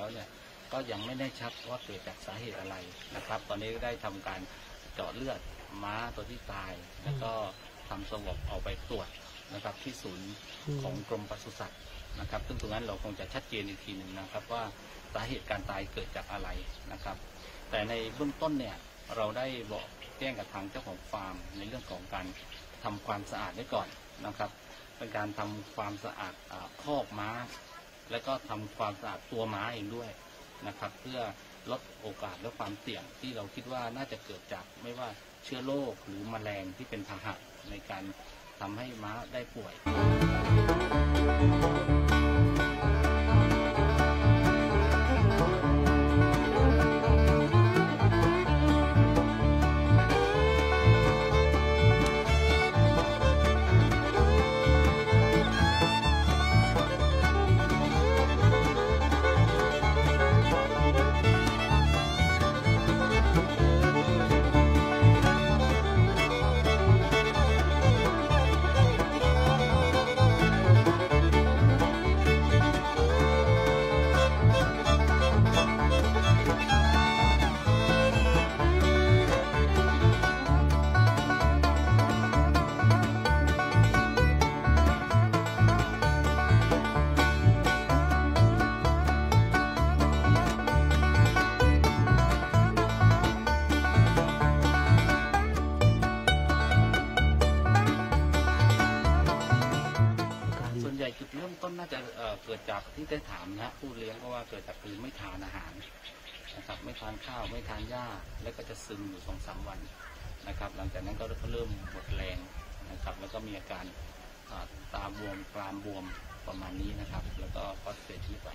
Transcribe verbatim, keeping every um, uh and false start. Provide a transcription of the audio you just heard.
แล้วเนี่ยก็ยังไม่ได้ชัดว่าเกิดจากสาเหตุอะไรนะครับตอนนี้ได้ทำการเจาะเลือดม้าตัวที่ตายแล้วก็ทำสวอปเอาไปตรวจนะครับที่ศูนย์ของกรมปศุสัตว์นะครับซึ่งตรงนั้นเราคงจะชัดเจนอีกทีหนึ่งนะครับว่าสาเหตุการตายเกิดจากอะไรนะครับแต่ในเบื้องต้นเนี่ยเราได้บอกแจ้งกับทางเจ้าของฟาร์มในเรื่องของการทำความสะอาดไว้ก่อนนะครับเป็นการทำความสะอาดคอกม้าและก็ทำความสะอาดตัวม้าเองด้วยนะครับเพื่อลดโอกาสและความเสี่ยงที่เราคิดว่าน่าจะเกิดจากไม่ว่าเชื้อโรคหรือแมลงที่เป็นพาหะในการทำให้ม้าได้ป่วยจุดเริ่มต้นน่าจะ เอ่อ เกิดจากที่ได้ถามนะผู้เลี้ยงก็ว่าเกิดจากคือไม่ทานอาหารนะครับไม่ทานข้าวไม่ทานหญ้าแล้วก็จะซึมอยู่สองสามวันนะครับหลังจากนั้นก็เริ่มหมดแรงนะครับแล้วก็มีอาการตาบวมกรามบวมประมาณนี้นะครับแล้วก็ก็เสียชีวิตไป